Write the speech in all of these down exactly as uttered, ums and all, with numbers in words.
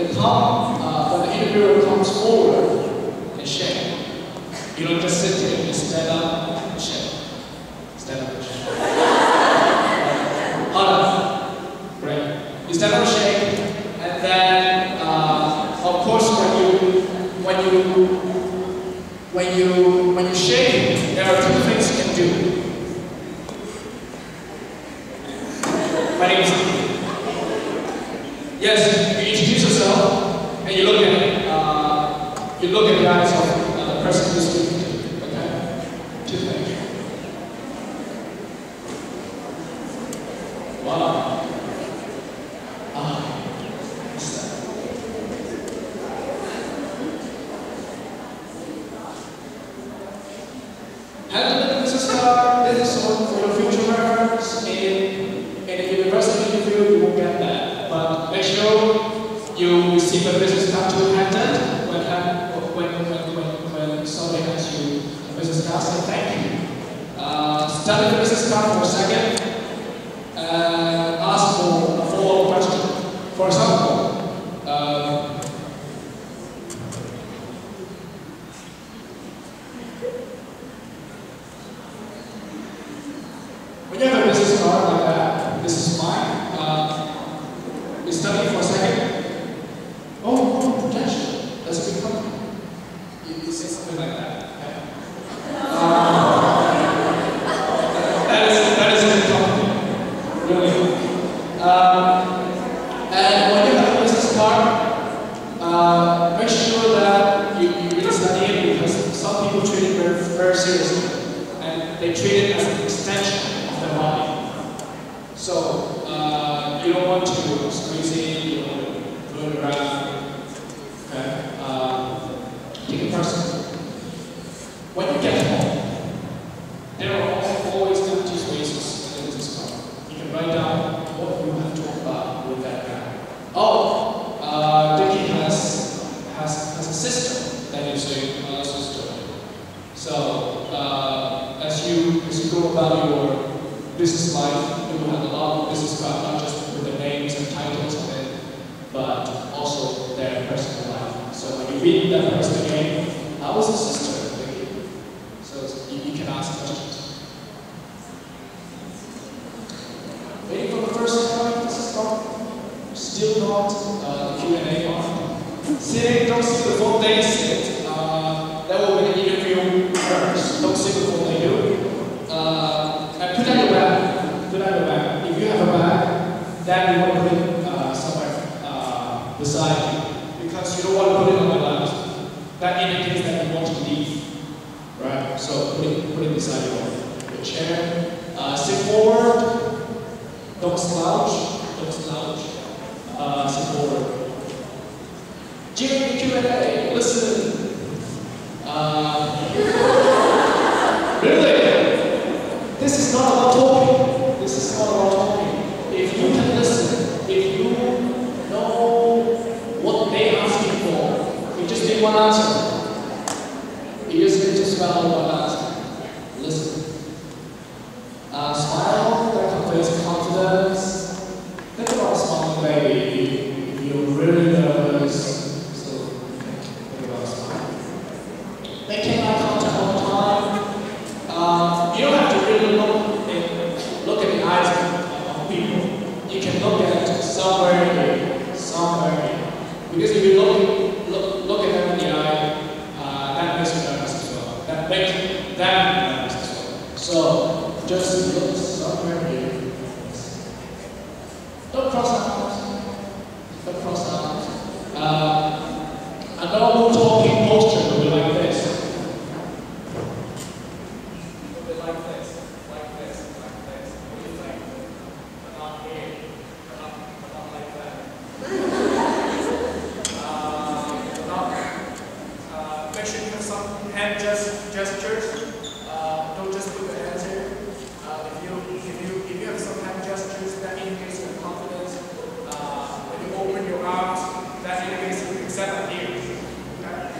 the come, uh, when the interviewer comes forward and shake. You don't just sit here, you stand up and shake. Stand up and shake. Hold on. Great. You stand up and shake, and then, uh, of course, when you, when you, when you, when you shake, there are two things you can do. My name is Steve. Yes, you introduce yourself, and you look at, uh, you look at the eyes of uh, the person who's speaking to you. Okay? Two things. Wow. Ah, what's that? Handle the business card. This is for your future reference. In, in a university interview, you won't get that. But make sure you receive a business card to hand it when, when, when, when, when somebody hands you a business card. Say thank you. Uh, study the business card for a second and ask for a follow-up question. For example, uh, when you have a business card like that, this is mine. Uh, you study for a second. Oh, oh, potential. That's a good company. You, you say something like that. Okay? Uh, that is that is a good company. Really. Um, and when you have a business card, uh, make sure that you, you really study it, because some people treat it very, very seriously, and they treat it as an extension of their body. So uh, you don't want to squeeze it, you don't want to throw it around. Okay? Uh, take it personally. When you get home, there are always empty spaces in the business card. You can write down what you have talked about with that guy. Oh, uh, Dickie has, has, has a sister that you say, uh, sister. So uh, as you as you go about your business life, you will have a lot of business cards, not just with the names and titles of it, but also their personal life. So when you read that person again, how was his sister? So you, you can ask questions. Waiting for the first time, this is not, still not uh, the Q and A part. Sitting, don't sit before they sit. Uh, that will be an interview first. Don't sit before they do. Uh, and put out your bag. Put out your bag. If you have a bag, then you want to put it uh, somewhere uh, beside you, because you don't want to put it on your lap. That indicates that you want to leave, right? So put it, put it beside your, your chair. Uh, sit forward. Don't slouch. Don't slouch. Uh, sit forward. During Q and A, listen. Uh, really? This is not about talking. This is not about talking. If you can listen, if you know what they're asking for, you just need one answer. You just need to spell one answer. Listen. Uh, smile, that conveys confidence. Think about a smiling baby. If you're really nervous, so think about a smile. Making eye contact all the time. Uh, you don't have to really look, in, look at the eyes of, of people. You can look at somewhere here, somewhere here. Because if you look, look, look at them in the eye, uh, that makes you nervous as well. That makes them nervous as well. So just look somewhere here. Don't cross out. Don't cross out. Uh, a normal talking posture will be like this. Will be like this, like this, like this. What do you think? But not here. But not, but not like that. uh, not, uh, make sure you have some hand gest gestures. Uh, don't just put your hands here. Uh, if you if you if you have some hand gestures, that indicates your confidence. Uh, when you open your arms, that indicates you accept here. Okay?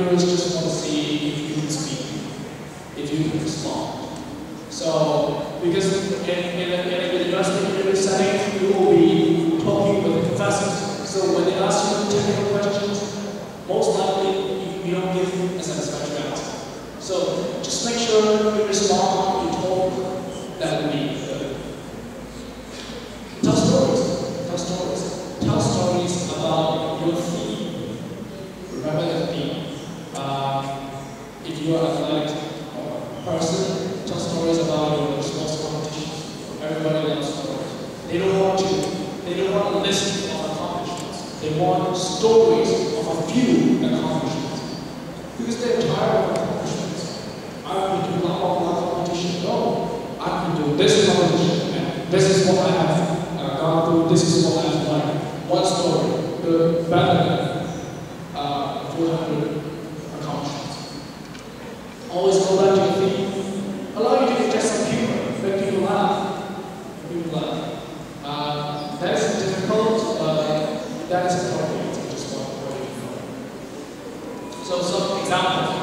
interviewers just want to see if you can speak, if you can respond. So, because in, in, a, in a university interview setting, you will be talking with the professors. So when they ask you technical questions, most likely you, you don't give a satisfactory answer. So just make sure you respond, you talk, that would be good. Tell stories. Tell stories. Tell stories about your theme. Remember the theme. Um, if you are an athletic person, tell stories about your sports competition. Everybody loves stories. They don't want to. They don't want to listen of accomplishments. They want stories of a few accomplishments because they're tired of accomplishments. I can do blah blah blah competition. No, I can do this competition. And this is what I have uh, gone through. This is what I've learned. One story, the better than uh, four hundred accomplishments. Always go back to your theme. Allow you to inject some humor, make people laugh. Make people laugh. Uh, that is difficult, but that is appropriate. Just one way to go. So some examples.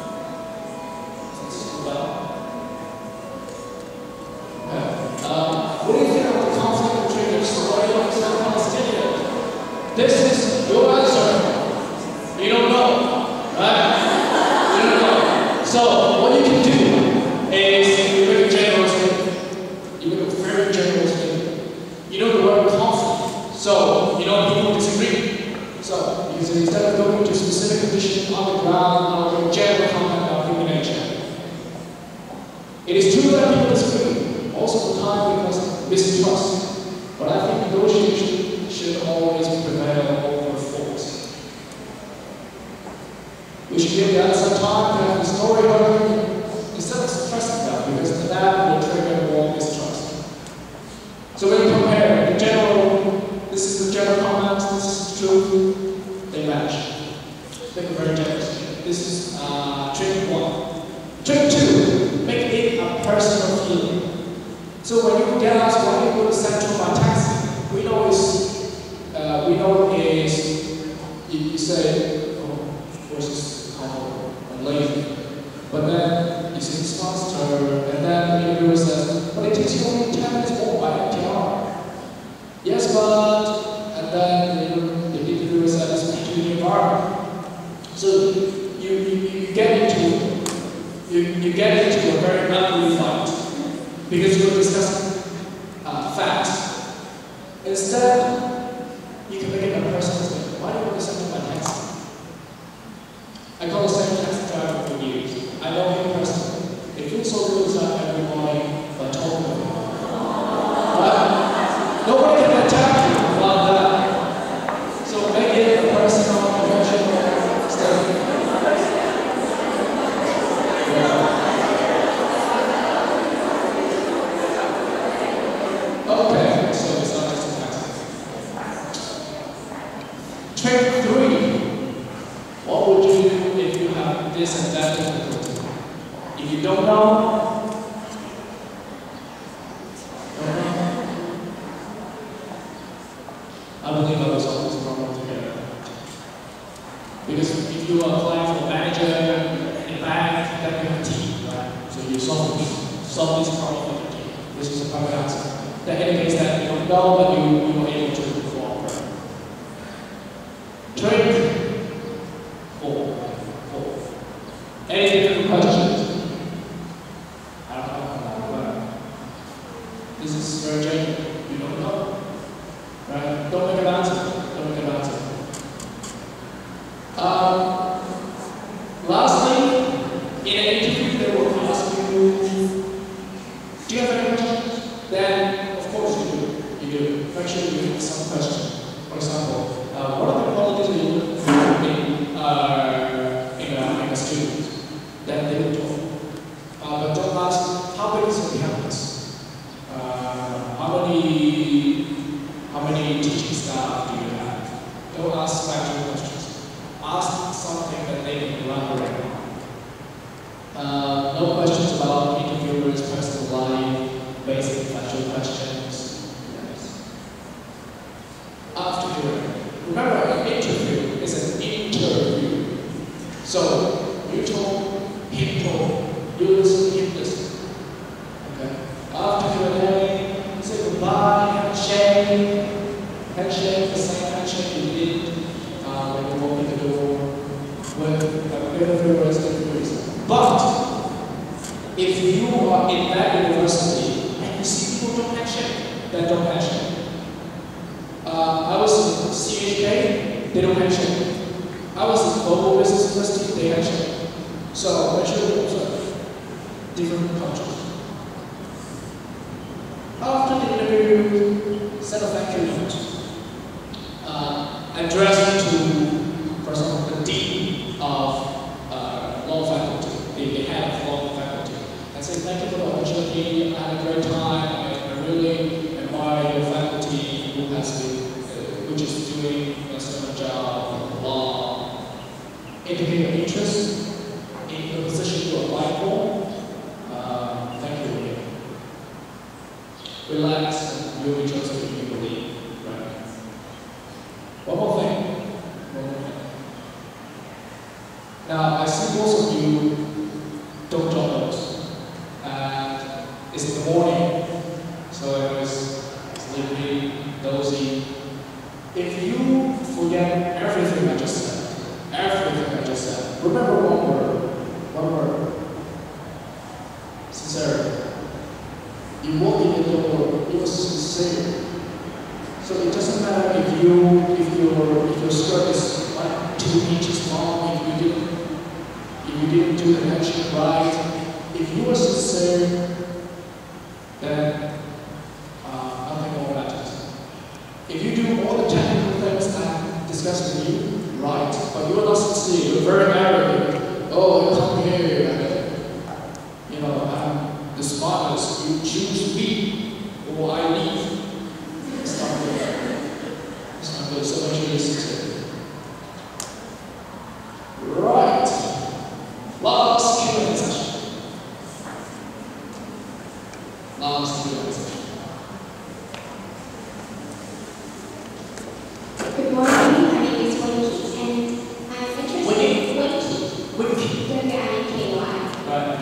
Uh, what do you think of the conflict between Israel and Palestinians? This is your answer. You don't know, right? You don't know. So what you can do is you make a general statement. You make a very general statement. You know the word conflict. So you know people disagree. So you say instead of going to specific conditions on the ground, on a general comment about human nature. It is true that people disagree. Most of the time because mistrust. But I think negotiation should always prevail over force. We should give the other some time to have the story heard instead of stressing them because that will trigger more mistrust. So when you compare the general, this is the general comments, this is the truth, they match. Make it very generous. This is uh, trick one. Trick two, make it a personal feeling. So when you get asked why you go to Central by taxi, we know is uh, we know is you, you say, oh, of course it's called I'm lazy. But then you say it's faster, and then the interviewer says, but it takes you only ten minutes more by M T R. Yes, but and then the, the interviewer says it's to the environment. So you, you, you get into you, you get into a very ugly fight. Because you're discussing uh, facts. Instead, you can make it a personal statement. Why do you want to send my taxi? I call the same taxi driver for years. I know him personally. It feels so good inside every morning by talking to him. But nobody can attack you about that. So make it a personal, emotional statement. Yeah. Okay, so it's not just a taxi. Trick three. What would you do if you have this and that difficulty? If you don't know, don't know. I believe I will solve this problem together. Because if you are applying for a manager in a bank, then you have a team, right? So you solve this, solve this problem with your team. This is a perfect answer. That indicates that you don't know, but you, you were able to perform. Trick four. Four. Any different questions? I don't know. This is very genuine. You don't know. Right? Don't make an answer. Don't make an answer. Um, lastly, in an interview, they will ask you, do you have any questions? Then of course you do. You do. Make sure you have some question. For example, uh, what are the qualities you look for in, uh, in, a, in a student? Then they will talk. Uh, but don't ask, how big is your campus? Uh, how many how many teaching staff do you have? Don't ask factual questions. Ask something that they can elaborate on. Uh, no questions about interviewers' personal life, basic factual questions. Yes. After hearing. Remember, an interview is an interview. So you talk, him talk, you listen, him listen. Okay. After Q and A, say goodbye, handshake, handshake, the same handshake you did uh, when you walk in the door, with every reason. But if you are in that university and you see people don't handshake, then don't handshake. Uh, I was in C H K, they don't handshake. I was in Global Business University, they handshake. So make sure you observe different cultures. After the interview, send a thank you note. Uh, address to, for example, the dean of uh, law faculty, the, the head of law faculty, and say thank you for the opportunity. I had a great time. I, I really admire your faculty who has been, uh, which is doing a excellent job of law. Indicate your interest in the position you apply for. Uh, thank you again. Relax, and you'll be chosen if you believe. Right? One more thing. One more thing. Now, I see most of you don't jot notes. And it's in the morning, so I was sleepy, dozy. If you forget everything I just said, everything I just said, remember one word. One word. Sincerity. You walk in the door, you were sincere. So it doesn't matter if you if your if your skirt is like two inches long, if you didn't if you didn't do the handshake right, if you were sincere, then uh, nothing more matters. If you do all the technical things I discussed with you, right, but you're not sincere, you're very arrogant. Oh, come here, and, you know, I'm the smartest. You choose me, or I leave. It's not good. It's not good. So make sure you're sincere. Right. Last Q and A session. Last Q and A session. Good morning. My name is Winky, and I'm interested. Winky? Winky. Winky. W I N K Y. Right.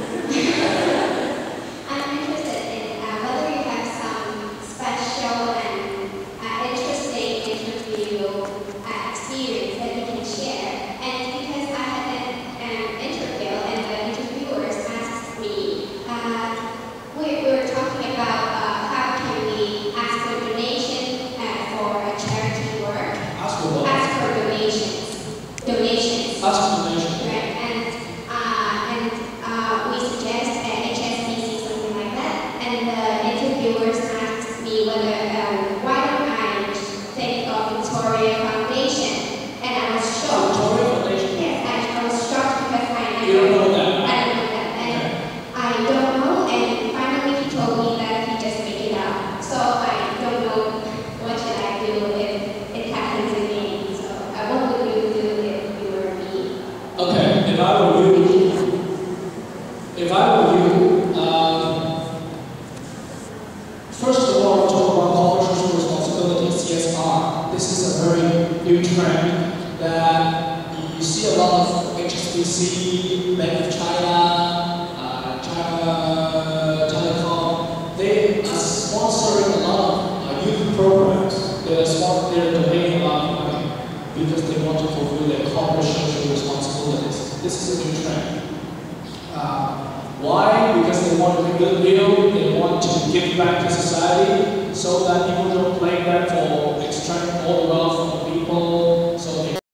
I'm interested in uh, whether you have some special and uh, interesting interview uh, experience that you can share. And because I had an, an interview and the interviewers asked me, uh, we, we were talking about uh, how can we ask for donation uh, for a charity work. Ask for what? Ask for donations. Donations. Ask for donation. Right, and uh, and uh, we suggest uh, H S B C, something like that. And the interviewers asked me whether um, why don't I think of Victoria Foundation, and I was shocked. Victoria Foundation? Yes, I, I was shocked because I never. You don't know that? I don't know that, and Okay. I don't know. And finally, he told me that he just made it up. So I don't know what should I do if it happens again. So uh, what would you do if you were me? Okay, if I were you, if I were you, um, first of all, talk about corporate social responsibility, C S R. This is a very new trend that you see a lot of H S B C, Bank of China, uh, China Telecom. They are sponsoring a lot of uh, youth programs. They are sponsor, they're donating a lot of money because they want to fulfill their corporate social responsibilities. This is a new trend. Uh, why? Because they want to make good deal, they want to give back to society so that people don't blame them for extracting all the wealth